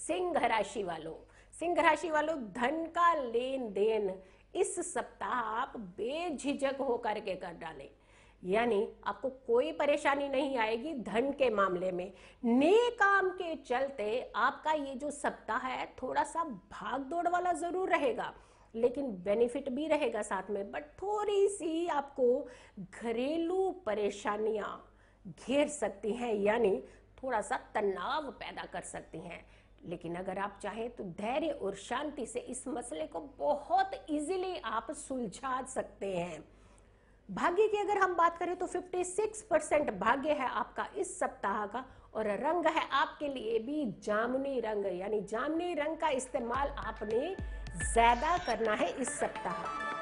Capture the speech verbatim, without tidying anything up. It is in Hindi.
सिंह राशि वालों, सिंह राशि वालों धन का लेन देन इस सप्ताह आप बेझिझक होकर के कर डालें, यानी आपको कोई परेशानी नहीं आएगी धन के मामले में। नए काम के चलते आपका ये जो सप्ताह है थोड़ा सा भाग दौड़ वाला जरूर रहेगा, लेकिन बेनिफिट भी रहेगा साथ में। बट थोड़ी सी आपको घरेलू परेशानियां घेर सकती हैं, यानी थोड़ा सा तनाव पैदा कर सकती हैं। लेकिन अगर आप चाहें तो धैर्य और शांति से इस मसले को बहुत इजीली आप सुलझा सकते हैं। भाग्य की अगर हम बात करें तो छप्पन परसेंट भाग्य है आपका इस सप्ताह का, और रंग है आपके लिए भी जामुनी रंग, यानी जामुनी रंग का इस्तेमाल आपने ज्यादा करना है इस सप्ताह।